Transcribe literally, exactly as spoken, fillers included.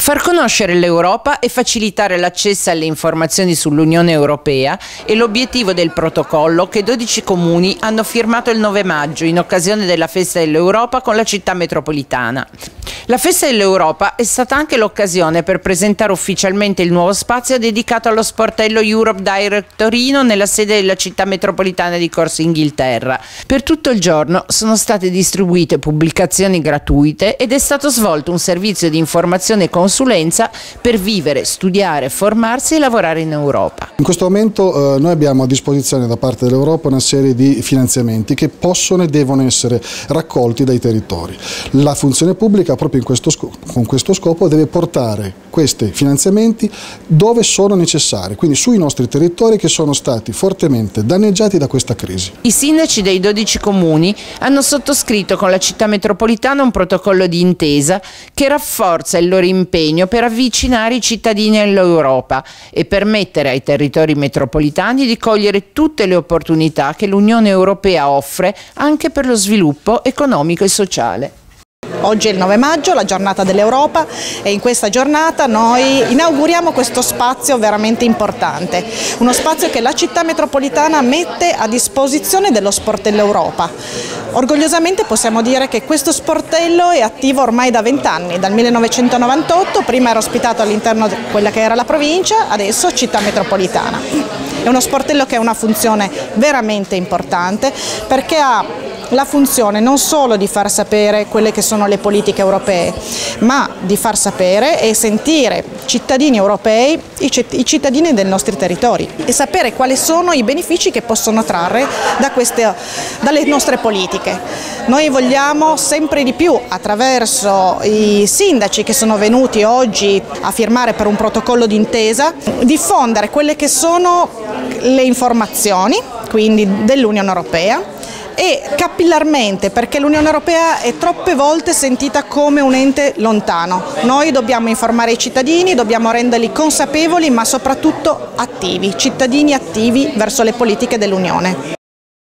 Far conoscere l'Europa e facilitare l'accesso alle informazioni sull'Unione Europea è l'obiettivo del protocollo che dodici comuni hanno firmato il nove maggio in occasione della Festa dell'Europa con la città metropolitana. La Festa dell'Europa è stata anche l'occasione per presentare ufficialmente il nuovo spazio dedicato allo sportello Europe Direct Torino nella sede della città metropolitana di Corso Inghilterra. Per tutto il giorno sono state distribuite pubblicazioni gratuite ed è stato svolto un servizio di informazione e consulenza per vivere, studiare, formarsi e lavorare in Europa. In questo momento eh, noi abbiamo a disposizione da parte dell'Europa una serie di finanziamenti che possono e devono essere raccolti dai territori. La funzione pubblica proprio in questo con questo scopo deve portare questi finanziamenti dove sono necessari, quindi sui nostri territori che sono stati fortemente danneggiati da questa crisi. I sindaci dei dodici comuni hanno sottoscritto con la città metropolitana un protocollo di intesa che rafforza il loro impegno per avvicinare i cittadini all'Europa e permettere ai territori metropolitani di cogliere tutte le opportunità che l'Unione Europea offre anche per lo sviluppo economico e sociale. Oggi è il nove maggio, la giornata dell'Europa, e in questa giornata noi inauguriamo questo spazio veramente importante, uno spazio che la città metropolitana mette a disposizione dello sportello Europa. Orgogliosamente possiamo dire che questo sportello è attivo ormai da vent'anni, dal millenovecentonovantotto, prima era ospitato all'interno di quella che era la provincia, adesso città metropolitana. È uno sportello che ha una funzione veramente importante perché ha la funzione non solo di far sapere quelle che sono le politiche europee, ma di far sapere e sentire cittadini europei, i cittadini dei nostri territori, e sapere quali sono i benefici che possono trarre da queste, dalle nostre politiche. Noi vogliamo sempre di più, attraverso i sindaci che sono venuti oggi a firmare per un protocollo d'intesa, diffondere quelle che sono le informazioni, quindi dell'Unione Europea, e capillarmente, perché l'Unione Europea è troppe volte sentita come un ente lontano. Noi dobbiamo informare i cittadini, dobbiamo renderli consapevoli ma soprattutto attivi, cittadini attivi verso le politiche dell'Unione.